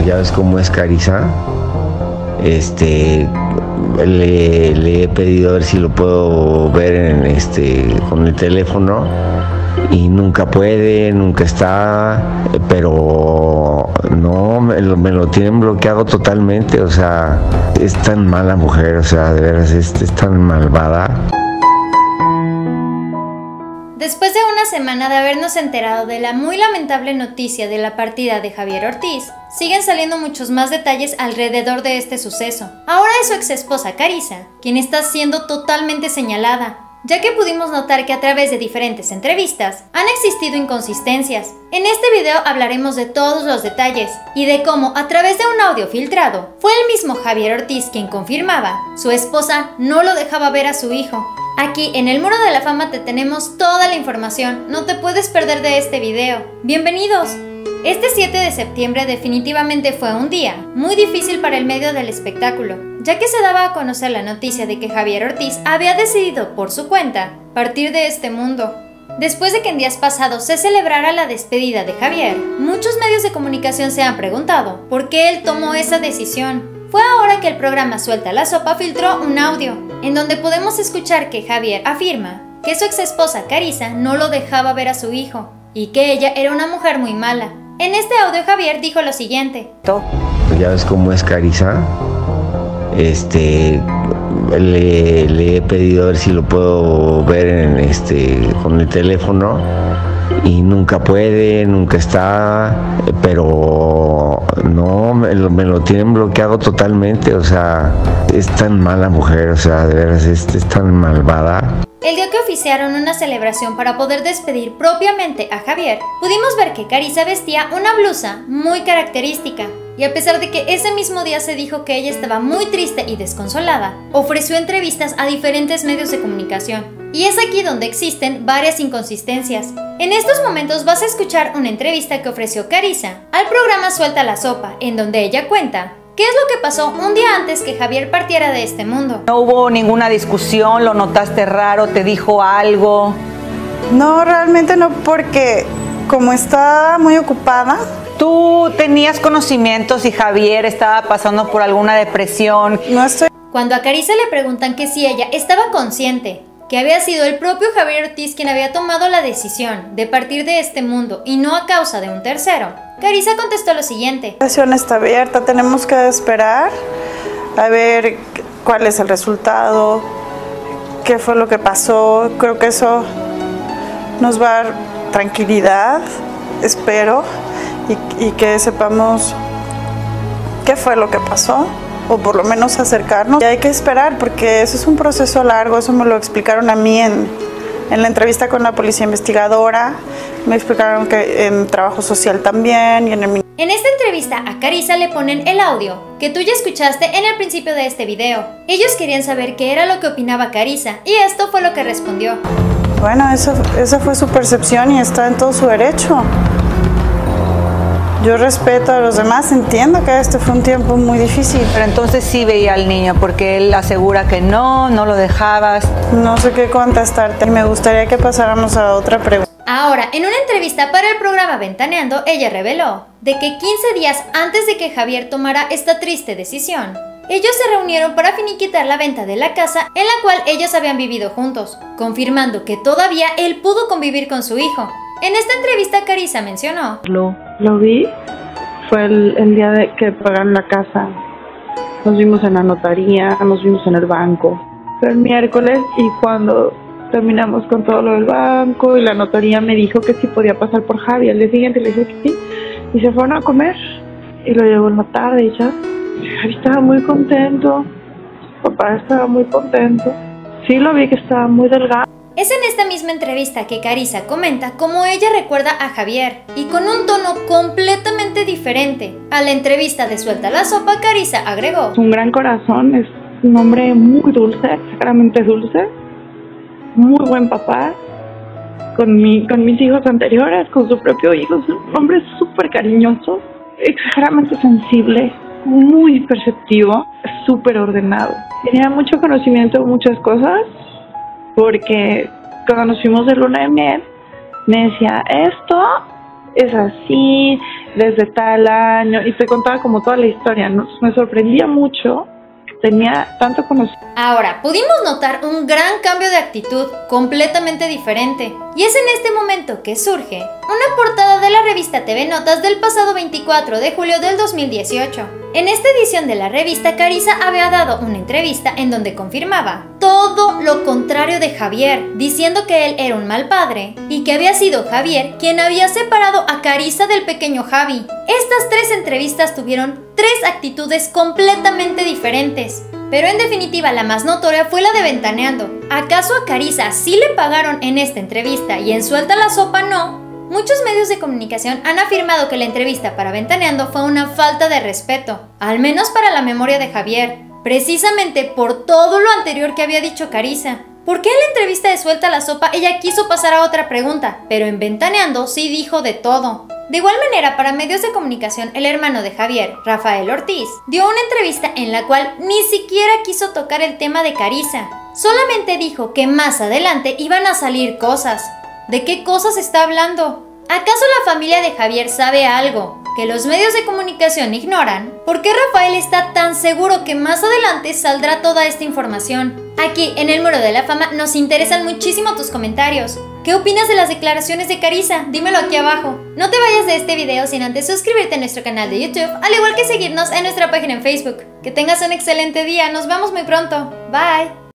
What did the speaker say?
ya ves cómo es Carissa. Le he pedido a ver si lo puedo ver con el teléfono y nunca puede, nunca está, pero no, me lo tienen bloqueado totalmente. O sea, es tan mala mujer, o sea, de veras es tan malvada. Después de una semana de habernos enterado de la muy lamentable noticia de la partida de Javier Ortiz, siguen saliendo muchos más detalles alrededor de este suceso. Ahora es su exesposa Carissa quien está siendo totalmente señalada, ya que pudimos notar que a través de diferentes entrevistas han existido inconsistencias. En este video hablaremos de todos los detalles y de cómo a través de un audio filtrado fue el mismo Javier Ortiz quien confirmaba su esposa no lo dejaba ver a su hijo. Aquí en el Muro de la Fama te tenemos toda la información, no te puedes perder de este video. ¡Bienvenidos! Este 7 de septiembre definitivamente fue un día muy difícil para el medio del espectáculo, ya que se daba a conocer la noticia de que Javier Ortiz había decidido por su cuenta partir de este mundo. Después de que en días pasados se celebrara la despedida de Javier, muchos medios de comunicación se han preguntado por qué él tomó esa decisión. Fue ahora que el programa Suelta la Sopa filtró un audio, en donde podemos escuchar que Javier afirma que su exesposa Carissa no lo dejaba ver a su hijo, y que ella era una mujer muy mala. En este audio Javier dijo lo siguiente. Ya ves cómo es Carissa. Le he pedido a ver si lo puedo ver con el teléfono y nunca puede, nunca está, pero no, me lo tienen bloqueado totalmente. O sea, es tan mala mujer, o sea, de veras es tan malvada. El día que oficiaron una celebración para poder despedir propiamente a Javier, pudimos ver que Carissa vestía una blusa muy característica. Y a pesar de que ese mismo día se dijo que ella estaba muy triste y desconsolada, ofreció entrevistas a diferentes medios de comunicación. Y es aquí donde existen varias inconsistencias. En estos momentos vas a escuchar una entrevista que ofreció Carissa al programa Suelta la Sopa, en donde ella cuenta ¿qué es lo que pasó un día antes que Javier partiera de este mundo? ¿No hubo ninguna discusión? ¿Lo notaste raro? ¿Te dijo algo? No, realmente no, porque como estaba muy ocupada. ¿Tú tenías conocimientos si Javier estaba pasando por alguna depresión? No estoy... Cuando a Carissa le preguntan que si ella estaba consciente que había sido el propio Javier Ortiz quien había tomado la decisión de partir de este mundo y no a causa de un tercero, Carissa contestó lo siguiente. La situación está abierta, tenemos que esperar a ver cuál es el resultado, qué fue lo que pasó. Creo que eso nos va a dar tranquilidad, espero, y que sepamos qué fue lo que pasó, o por lo menos acercarnos. Y hay que esperar porque eso es un proceso largo, eso me lo explicaron a mí en la entrevista con la policía investigadora, me explicaron que en trabajo social también y en el... En esta entrevista a Carissa le ponen el audio que tú ya escuchaste en el principio de este video. Ellos querían saber qué era lo que opinaba Carissa y esto fue lo que respondió. Bueno, esa fue su percepción y está en todo su derecho. Yo respeto a los demás, entiendo que este fue un tiempo muy difícil. Pero entonces sí veía al niño, porque él asegura que no lo dejabas. No sé qué contestarte, me gustaría que pasáramos a otra pregunta. Ahora, en una entrevista para el programa Ventaneando, ella reveló de que 15 días antes de que Javier tomara esta triste decisión, ellos se reunieron para finiquitar la venta de la casa en la cual ellos habían vivido juntos, confirmando que todavía él pudo convivir con su hijo. En esta entrevista Carissa mencionó: Lo vi, fue el día de que pagaron la casa. Nos vimos en la notaría, nos vimos en el banco. Fue el miércoles y cuando terminamos con todo lo del banco y la notaría me dijo que sí podía pasar por Javi. Al día siguiente le dije que sí y se fueron a comer y lo llevó en la tarde y ya. Javi estaba muy contento, papá estaba muy contento. Sí lo vi que estaba muy delgado. Es en esta misma entrevista que Carissa comenta cómo ella recuerda a Javier y con un tono completamente diferente. A la entrevista de Suelta la Sopa, Carissa agregó: un gran corazón, es un hombre muy dulce, exageradamente dulce, muy buen papá, con mis hijos anteriores, con su propio hijo, es un hombre súper cariñoso, exageradamente sensible, muy perceptivo, súper ordenado. Tenía mucho conocimiento de muchas cosas, porque cuando nos fuimos de luna de miel, me decía, esto es así, desde tal año, y te contaba como toda la historia, ¿no? Me sorprendía mucho, tenía tanto conocimiento. Ahora, pudimos notar un gran cambio de actitud completamente diferente, y es en este momento que surge una portada de la revista TV Notas del pasado 24 de julio del 2018. En esta edición de la revista, Carissa había dado una entrevista en donde confirmaba todo lo contrario de Javier, diciendo que él era un mal padre y que había sido Javier quien había separado a Carissa del pequeño Javi. Estas 3 entrevistas tuvieron 3 actitudes completamente diferentes, pero en definitiva la más notoria fue la de Ventaneando. ¿Acaso a Carissa sí le pagaron en esta entrevista y en Suelta la Sopa no? Muchos medios de comunicación han afirmado que la entrevista para Ventaneando fue una falta de respeto, al menos para la memoria de Javier, precisamente por todo lo anterior que había dicho Carissa. ¿Por qué en la entrevista de Suelta la Sopa ella quiso pasar a otra pregunta, pero en Ventaneando sí dijo de todo? De igual manera, para medios de comunicación, el hermano de Javier, Rafael Ortiz, dio una entrevista en la cual ni siquiera quiso tocar el tema de Carissa. Solamente dijo que más adelante iban a salir cosas. ¿De qué cosas está hablando? ¿Acaso la familia de Javier sabe algo que los medios de comunicación ignoran? ¿Por qué Rafael está tan seguro que más adelante saldrá toda esta información? Aquí, en el Muro de la Fama, nos interesan muchísimo tus comentarios. ¿Qué opinas de las declaraciones de Carissa? Dímelo aquí abajo. No te vayas de este video sin antes suscribirte a nuestro canal de YouTube, al igual que seguirnos en nuestra página en Facebook. Que tengas un excelente día, nos vemos muy pronto. Bye.